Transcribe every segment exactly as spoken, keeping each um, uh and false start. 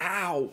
Au.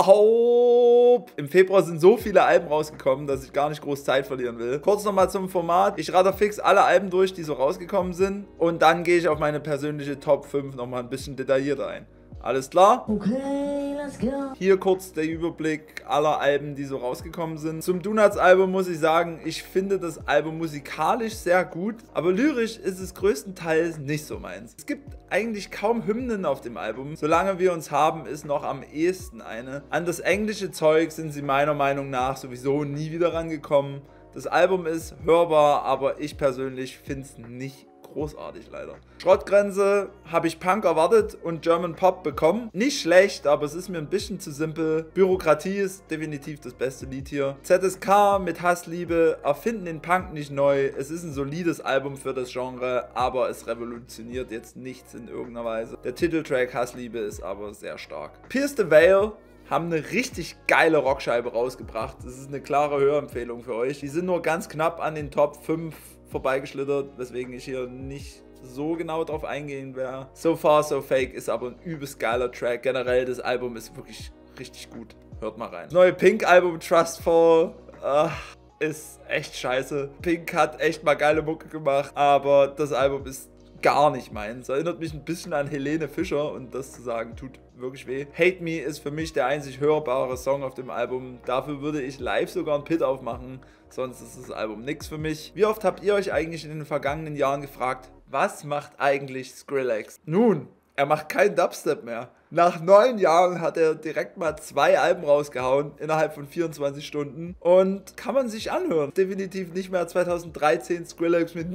Au. Im Februar sind so viele Alben rausgekommen, dass ich gar nicht groß Zeit verlieren will. Kurz nochmal zum Format. Ich rate fix alle Alben durch, die so rausgekommen sind. Und dann gehe ich auf meine persönliche Top fünf nochmal ein bisschen detaillierter ein. Alles klar? Okay, let's go. Hier kurz der Überblick aller Alben, die so rausgekommen sind. Zum Donuts Album muss ich sagen, ich finde das Album musikalisch sehr gut, aber lyrisch ist es größtenteils nicht so meins. Es gibt eigentlich kaum Hymnen auf dem Album. Solange wir uns haben, ist noch am ehesten eine. An das englische Zeug sind sie meiner Meinung nach sowieso nie wieder rangekommen. Das Album ist hörbar, aber ich persönlich finde es nicht großartig leider. Schrottgrenze habe ich Punk erwartet und German Pop bekommen. Nicht schlecht, aber es ist mir ein bisschen zu simpel. Bürokratie ist definitiv das beste Lied hier. Z S K mit Hassliebe erfinden den Punk nicht neu. Es ist ein solides Album für das Genre, aber es revolutioniert jetzt nichts in irgendeiner Weise. Der Titeltrack Hassliebe ist aber sehr stark. Pierce the Veil haben eine richtig geile Rockscheibe rausgebracht. Das ist eine klare Hörempfehlung für euch. Die sind nur ganz knapp an den Top fünf vorbeigeschlittert, weswegen ich hier nicht so genau drauf eingehen werde. So Far So Fake ist aber ein übelst geiler Track. Generell, das Album ist wirklich richtig gut. Hört mal rein. Das neue Pink-Album Trustful ach, ist echt scheiße. Pink hat echt mal geile Mucke gemacht, aber das Album ist gar nicht meins. Erinnert mich ein bisschen an Helene Fischer und das zu sagen tut wirklich weh. Hate Me ist für mich der einzig hörbare Song auf dem Album. Dafür würde ich live sogar einen Pit aufmachen, sonst ist das Album nix für mich. Wie oft habt ihr euch eigentlich in den vergangenen Jahren gefragt, was macht eigentlich Skrillex? Nun, er macht keinen Dubstep mehr. Nach neun Jahren hat er direkt mal zwei Alben rausgehauen, innerhalb von vierundzwanzig Stunden. Und kann man sich anhören. Definitiv nicht mehr zweitausenddreizehn Skrillex mit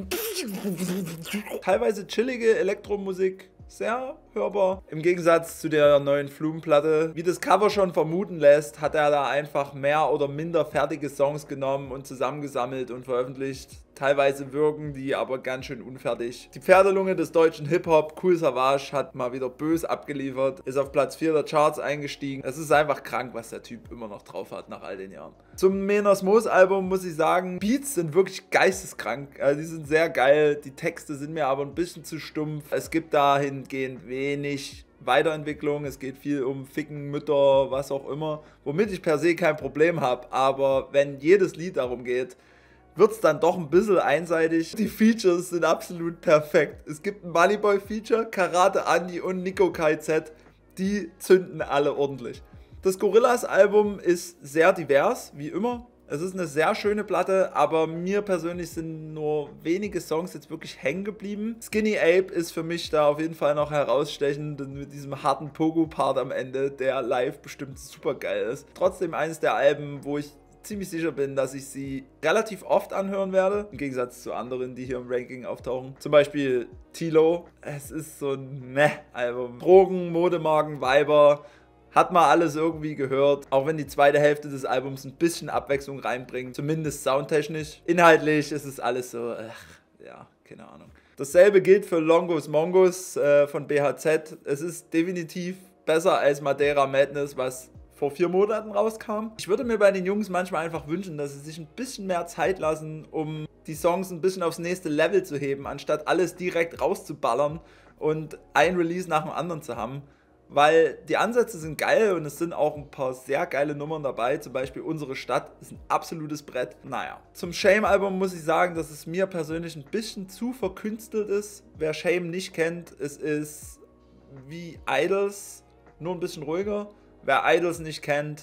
teilweise chillige Elektromusik. Sehr hörbar. Im Gegensatz zu der neuen Flumenplatte. Wie das Cover schon vermuten lässt, hat er da einfach mehr oder minder fertige Songs genommen und zusammengesammelt und veröffentlicht. Teilweise wirken die aber ganz schön unfertig. Die Pferdelunge des deutschen Hip-Hop, Kool Savas, hat mal wieder bös abgeliefert. Ist auf Platz vier der Charts eingestiegen. Es ist einfach krank, was der Typ immer noch drauf hat nach all den Jahren. Zum Menos Moos Album muss ich sagen, Beats sind wirklich geisteskrank. Also die sind sehr geil. Die Texte sind mir aber ein bisschen zu stumpf. Es gibt dahingehend wenig Weiterentwicklung. Es geht viel um Ficken, Mütter, was auch immer. Womit ich per se kein Problem habe. Aber wenn jedes Lied darum geht, wird es dann doch ein bisschen einseitig. Die Features sind absolut perfekt. Es gibt ein Moneyboy-Feature, Karate Andi und Nico K Z. Die zünden alle ordentlich. Das Gorillaz-Album ist sehr divers, wie immer. Es ist eine sehr schöne Platte, aber mir persönlich sind nur wenige Songs jetzt wirklich hängen geblieben. Skinny Ape ist für mich da auf jeden Fall noch herausstechend mit diesem harten Pogo-Part am Ende, der live bestimmt super geil ist. Trotzdem eines der Alben, wo ich ziemlich sicher bin, dass ich sie relativ oft anhören werde, im Gegensatz zu anderen, die hier im Ranking auftauchen. Zum Beispiel Tilo. Es ist so ein Meh-Album. Drogen, Modemarken, Weiber. Hat mal alles irgendwie gehört, auch wenn die zweite Hälfte des Albums ein bisschen Abwechslung reinbringt, zumindest soundtechnisch. Inhaltlich ist es alles so, ach, ja, keine Ahnung. Dasselbe gilt für Longos Mongos äh, von B H Z. Es ist definitiv besser als Madeira Madness, was vor vier Monaten rauskam. Ich würde mir bei den Jungs manchmal einfach wünschen, dass sie sich ein bisschen mehr Zeit lassen, um die Songs ein bisschen aufs nächste Level zu heben, anstatt alles direkt rauszuballern und ein Release nach dem anderen zu haben. Weil die Ansätze sind geil und es sind auch ein paar sehr geile Nummern dabei. Zum Beispiel Unsere Stadt ist ein absolutes Brett. Naja. Zum Shame-Album muss ich sagen, dass es mir persönlich ein bisschen zu verkünstelt ist. Wer Shame nicht kennt, es ist wie Idols, nur ein bisschen ruhiger. Wer Idols nicht kennt,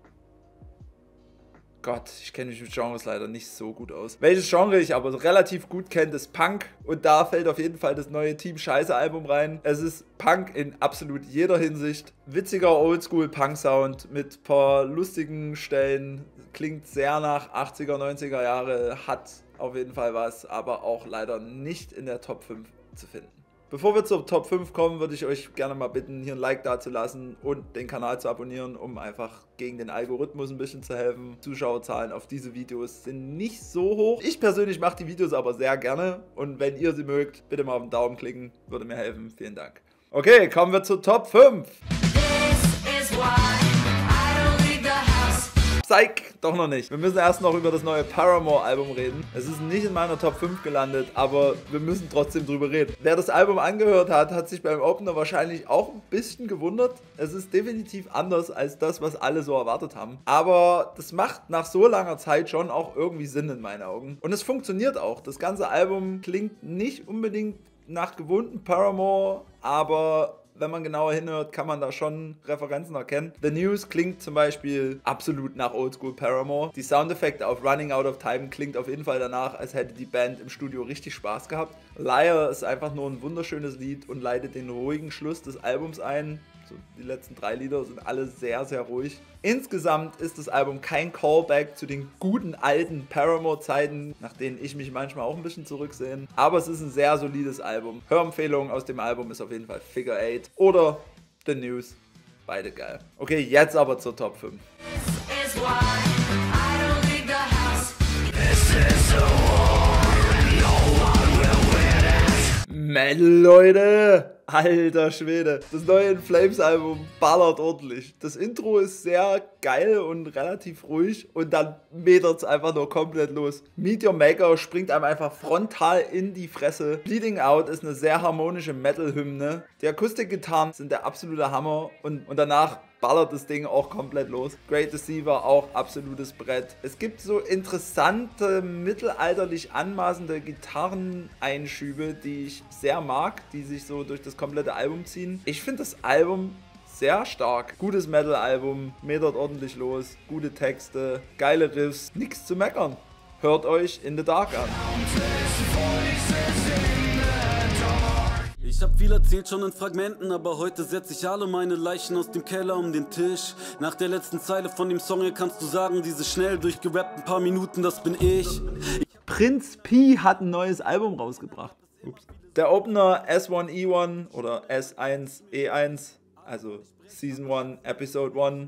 Gott, ich kenne mich mit Genres leider nicht so gut aus. Welches Genre ich aber relativ gut kenne, ist Punk. Und da fällt auf jeden Fall das neue Team Scheiße Album rein. Es ist Punk in absolut jeder Hinsicht. Witziger Oldschool-Punk-Sound mit ein paar lustigen Stellen. Klingt sehr nach achtziger, neunziger Jahre. Hat auf jeden Fall was, aber auch leider nicht in der Top fünf zu finden. Bevor wir zur Top fünf kommen, würde ich euch gerne mal bitten, hier ein Like dazulassen und den Kanal zu abonnieren, um einfach gegen den Algorithmus ein bisschen zu helfen. Zuschauerzahlen auf diese Videos sind nicht so hoch. Ich persönlich mache die Videos aber sehr gerne und wenn ihr sie mögt, bitte mal auf den Daumen klicken, würde mir helfen. Vielen Dank. Okay, kommen wir zur Top fünf. Psych, doch noch nicht. Wir müssen erst noch über das neue Paramore-Album reden. Es ist nicht in meiner Top fünf gelandet, aber wir müssen trotzdem drüber reden. Wer das Album angehört hat, hat sich beim Opener wahrscheinlich auch ein bisschen gewundert. Es ist definitiv anders als das, was alle so erwartet haben. Aber das macht nach so langer Zeit schon auch irgendwie Sinn in meinen Augen. Und es funktioniert auch. Das ganze Album klingt nicht unbedingt nach gewohnten Paramore, aber wenn man genauer hinhört, kann man da schon Referenzen erkennen. The News klingt zum Beispiel absolut nach Oldschool Paramore. Die Soundeffekte auf Running Out of Time klingt auf jeden Fall danach, als hätte die Band im Studio richtig Spaß gehabt. Liar ist einfach nur ein wunderschönes Lied und leitet den ruhigen Schluss des Albums ein. So, die letzten drei Lieder sind alle sehr, sehr ruhig. Insgesamt ist das Album kein Callback zu den guten alten Paramore-Zeiten, nach denen ich mich manchmal auch ein bisschen zurücksehne. Aber es ist ein sehr solides Album. Hörempfehlung aus dem Album ist auf jeden Fall Figure Eight oder The News. Beide geil. Okay, jetzt aber zur Top fünf. Metal, Leute! Alter Schwede, das neue In Flames Album ballert ordentlich. Das Intro ist sehr geil und relativ ruhig und dann metert es einfach nur komplett los. Meet Your Maker springt einem einfach frontal in die Fresse. Bleeding Out ist eine sehr harmonische Metal-Hymne. Die Akustikgitarren sind der absolute Hammer und, und danach ballert das Ding auch komplett los. Great Deceiver auch absolutes Brett. Es gibt so interessante, mittelalterlich anmaßende Gitarreneinschübe, die ich sehr mag, die sich so durch das komplette Album ziehen. Ich finde das Album sehr stark. Gutes Metal-Album, metert ordentlich los, gute Texte, geile Riffs, nichts zu meckern. Hört euch In the Dark an. Ich hab viel erzählt schon in Fragmenten, aber heute setze ich alle meine Leichen aus dem Keller um den Tisch. Nach der letzten Zeile von dem Song hier kannst du sagen, diese schnell durchgerappten paar Minuten, das bin ich. Prinz Pi hat ein neues Album rausgebracht. Ups. Der Opener S eins E eins oder S eins E eins, also Season eins, Episode eins,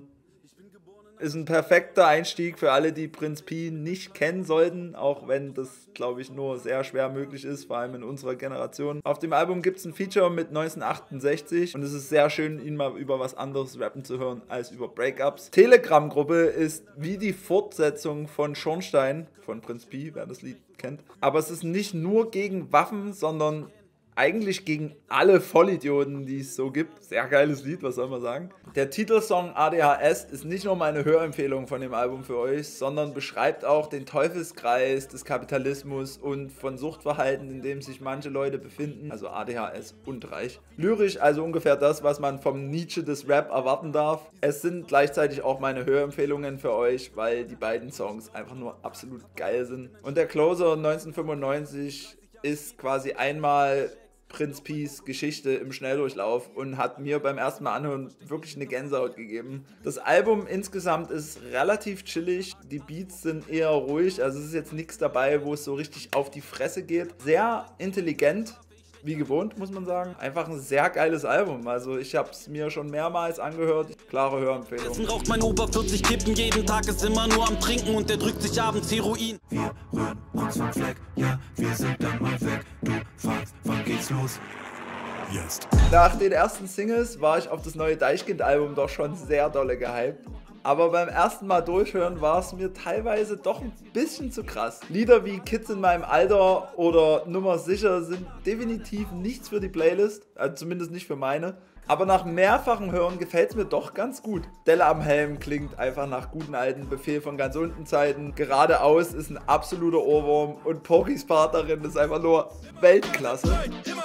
ist ein perfekter Einstieg für alle, die Prinz Pi nicht kennen sollten, auch wenn das, glaube ich, nur sehr schwer möglich ist, vor allem in unserer Generation. Auf dem Album gibt es ein Feature mit neunzehnhundertachtundsechzig und es ist sehr schön, ihn mal über was anderes rappen zu hören als über Breakups. Telegram-Gruppe ist wie die Fortsetzung von Schornstein, von Prinz Pi, wer das Lied kennt. Aber es ist nicht nur gegen Waffen, sondern eigentlich gegen alle Vollidioten, die es so gibt. Sehr geiles Lied, was soll man sagen. Der Titelsong A D H S ist nicht nur meine Hörempfehlung von dem Album für euch, sondern beschreibt auch den Teufelskreis des Kapitalismus und von Suchtverhalten, in dem sich manche Leute befinden. Also A D H S und reich. Lyrisch also ungefähr das, was man vom Nietzsche des Rap erwarten darf. Es sind gleichzeitig auch meine Hörempfehlungen für euch, weil die beiden Songs einfach nur absolut geil sind. Und der Closer neunzehnhundertfünfundneunzig ist quasi einmal Prinz Pis Geschichte im Schnelldurchlauf und hat mir beim ersten Mal anhören wirklich eine Gänsehaut gegeben. Das Album insgesamt ist relativ chillig, die Beats sind eher ruhig, also es ist jetzt nichts dabei, wo es so richtig auf die Fresse geht. Sehr intelligent, wie gewohnt, muss man sagen. Einfach ein sehr geiles Album. Also ich habe es mir schon mehrmals angehört. Klare Hörempfehlung. Essen raucht mein Ober vierzig Kippen, jeden Tag ist immer nur am Trinken und der drückt sich abends Heroin. Wir rühren uns vom Fleck, ja, wir sind dann mal weg. Du fragst, wann geht's los? Jetzt. Nach den ersten Singles war ich auf das neue Deichkind-Album doch schon sehr dolle gehypt. Aber beim ersten Mal durchhören war es mir teilweise doch ein bisschen zu krass. Lieder wie Kids in meinem Alter oder Nummer sicher sind definitiv nichts für die Playlist, also zumindest nicht für meine. Aber nach mehrfachem Hören gefällt es mir doch ganz gut. Delle am Helm klingt einfach nach guten alten Befehl von ganz unten Zeiten. Geradeaus ist ein absoluter Ohrwurm und Porkys Part darin ist einfach nur Weltklasse.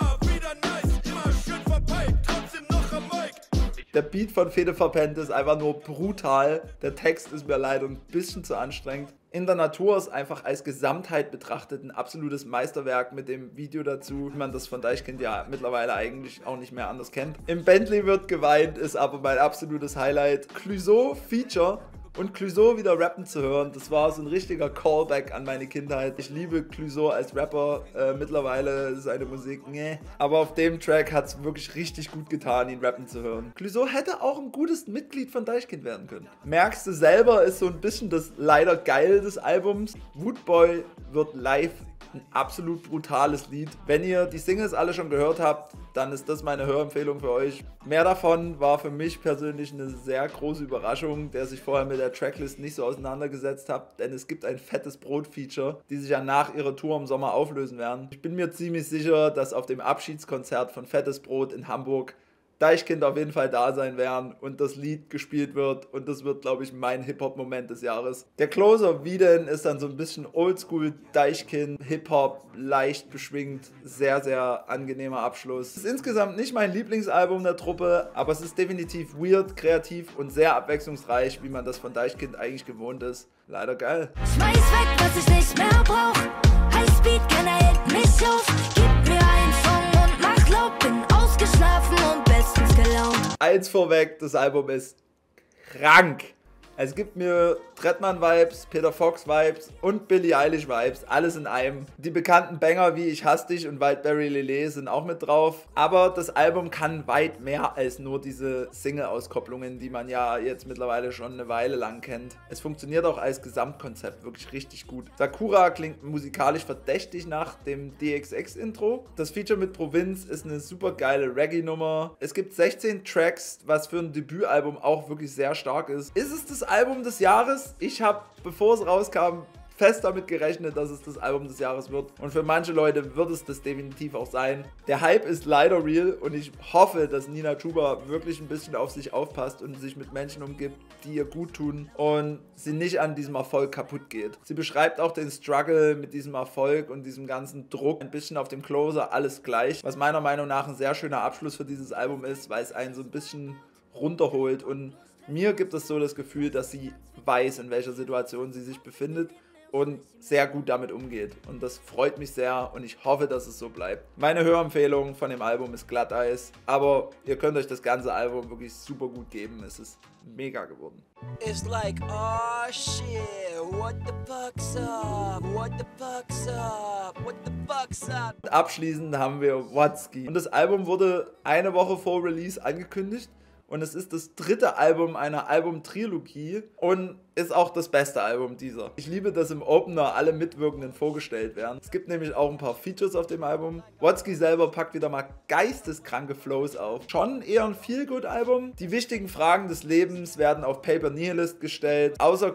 Der Beat von Fede Verpennt ist einfach nur brutal. Der Text ist mir leider ein bisschen zu anstrengend. In der Natur ist einfach als Gesamtheit betrachtet ein absolutes Meisterwerk mit dem Video dazu, wie man das von Deichkind ja mittlerweile eigentlich auch nicht mehr anders kennt. Im Bentley wird geweint ist aber mein absolutes Highlight. Clouseau Feature. Und Clouseau wieder rappen zu hören, das war so ein richtiger Callback an meine Kindheit. Ich liebe Clouseau als Rapper, äh, mittlerweile ist seine Musik, nee. Aber auf dem Track hat es wirklich richtig gut getan, ihn rappen zu hören. Clouseau hätte auch ein gutes Mitglied von Deichkind werden können. Merkst du selber, ist so ein bisschen das leider geil des Albums. Woodboy wird live Ein absolut brutales Lied. Wenn ihr die Singles alle schon gehört habt, dann ist das meine Hörempfehlung für euch. Mehr davon war für mich persönlich eine sehr große Überraschung, der sich vorher mit der Tracklist nicht so auseinandergesetzt hat, denn es gibt ein fettes Brot-Feature, die sich ja nach ihrer Tour im Sommer auflösen werden. Ich bin mir ziemlich sicher, dass auf dem Abschiedskonzert von Fettes Brot in Hamburg Deichkind auf jeden Fall da sein werden und das Lied gespielt wird und das wird, glaube ich, mein Hip-Hop-Moment des Jahres. Der Closer, wie denn, ist dann so ein bisschen Oldschool Deichkind, Hip-Hop, leicht beschwingt, sehr, sehr angenehmer Abschluss. Es ist insgesamt nicht mein Lieblingsalbum der Truppe, aber es ist definitiv weird, kreativ und sehr abwechslungsreich, wie man das von Deichkind eigentlich gewohnt ist. Leider geil. Schmeiß weg, was ich nicht mehr brauch. Highspeed, keiner hält mich auf. Gib mir einen Song und mach laut. Bin ausgeschlafen und bestens gelaunt. Eins vorweg, das Album ist krank. Es gibt mir Trettmann-Vibes, Peter Fox-Vibes und Billie Eilish-Vibes, alles in einem. Die bekannten Banger wie Ich hasse dich und Wildberry Lillet sind auch mit drauf. Aber das Album kann weit mehr als nur diese Single-Auskopplungen, die man ja jetzt mittlerweile schon eine Weile lang kennt. Es funktioniert auch als Gesamtkonzept wirklich richtig gut. Sakura klingt musikalisch verdächtig nach dem D X X-Intro. Das Feature mit Provinz ist eine super geile Reggae-Nummer. Es gibt sechzehn Tracks, was für ein Debütalbum auch wirklich sehr stark ist. Ist es das Album des Jahres? Ich habe, bevor es rauskam, fest damit gerechnet, dass es das Album des Jahres wird. Und für manche Leute wird es das definitiv auch sein. Der Hype ist leider real und ich hoffe, dass Nina Chuba wirklich ein bisschen auf sich aufpasst und sich mit Menschen umgibt, die ihr gut tun und sie nicht an diesem Erfolg kaputt geht. Sie beschreibt auch den Struggle mit diesem Erfolg und diesem ganzen Druck. Ein bisschen auf dem Closer, alles gleich. Was meiner Meinung nach ein sehr schöner Abschluss für dieses Album ist, weil es einen so ein bisschen runterholt und mir gibt es so das Gefühl, dass sie weiß, in welcher Situation sie sich befindet und sehr gut damit umgeht. Und das freut mich sehr und ich hoffe, dass es so bleibt. Meine Hörempfehlung von dem Album ist Glatteis, aber ihr könnt euch das ganze Album wirklich super gut geben. Es ist mega geworden. It's like, oh shit, what the fuck's up, what the fuck's up, what the fuck's up. Abschließend haben wir Watzki. Und das Album wurde eine Woche vor Release angekündigt. Und es ist das dritte Album einer Album-Trilogie und ist auch das beste Album dieser. Ich liebe, dass im Opener alle Mitwirkenden vorgestellt werden. Es gibt nämlich auch ein paar Features auf dem Album. Watzki selber packt wieder mal geisteskranke Flows auf. Schon eher ein Feel-Good-Album. Die wichtigen Fragen des Lebens werden auf Paper Nihilist gestellt. Außer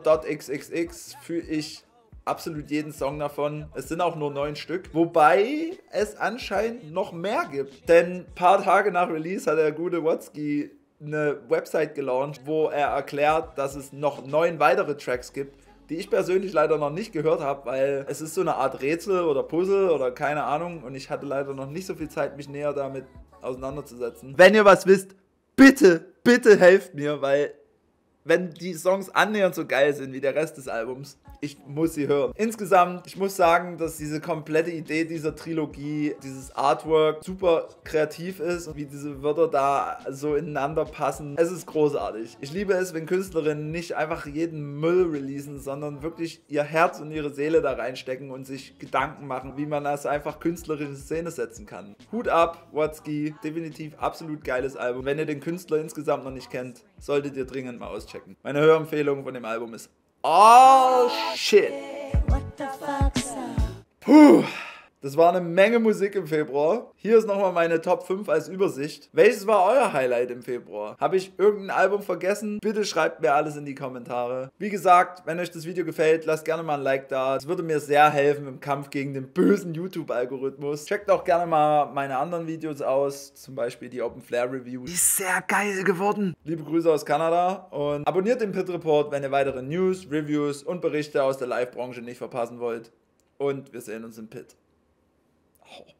Closer.xxx fühle ich absolut jeden Song davon. Es sind auch nur neun Stück. Wobei es anscheinend noch mehr gibt. Denn ein paar Tage nach Release hat der gute Watzki eine Website gelauncht, wo er erklärt, dass es noch neun weitere Tracks gibt, die ich persönlich leider noch nicht gehört habe, weil es ist so eine Art Rätsel oder Puzzle oder keine Ahnung und ich hatte leider noch nicht so viel Zeit, mich näher damit auseinanderzusetzen. Wenn ihr was wisst, bitte, bitte helft mir, weil wenn die Songs annähernd so geil sind wie der Rest des Albums, ich muss sie hören. Insgesamt, ich muss sagen, dass diese komplette Idee dieser Trilogie, dieses Artwork super kreativ ist, wie diese Wörter da so ineinander passen. Es ist großartig. Ich liebe es, wenn Künstlerinnen nicht einfach jeden Müll releasen, sondern wirklich ihr Herz und ihre Seele da reinstecken und sich Gedanken machen, wie man das einfach künstlerisch in Szene setzen kann. Hut ab, Watzki. Definitiv absolut geiles Album. Wenn ihr den Künstler insgesamt noch nicht kennt, solltet ihr dringend mal auschecken. Meine Hörempfehlung von dem Album ist Oh shit. Puh. Das war eine Menge Musik im Februar. Hier ist nochmal meine Top fünf als Übersicht. Welches war euer Highlight im Februar? Habe ich irgendein Album vergessen? Bitte schreibt mir alles in die Kommentare. Wie gesagt, wenn euch das Video gefällt, lasst gerne mal ein Like da. Es würde mir sehr helfen im Kampf gegen den bösen YouTube-Algorithmus. Checkt auch gerne mal meine anderen Videos aus, zum Beispiel die Open Flare Review. Die ist sehr geil geworden. Liebe Grüße aus Kanada und abonniert den Pit Report, wenn ihr weitere News, Reviews und Berichte aus der Live-Branche nicht verpassen wollt. Und wir sehen uns im Pit. Oh.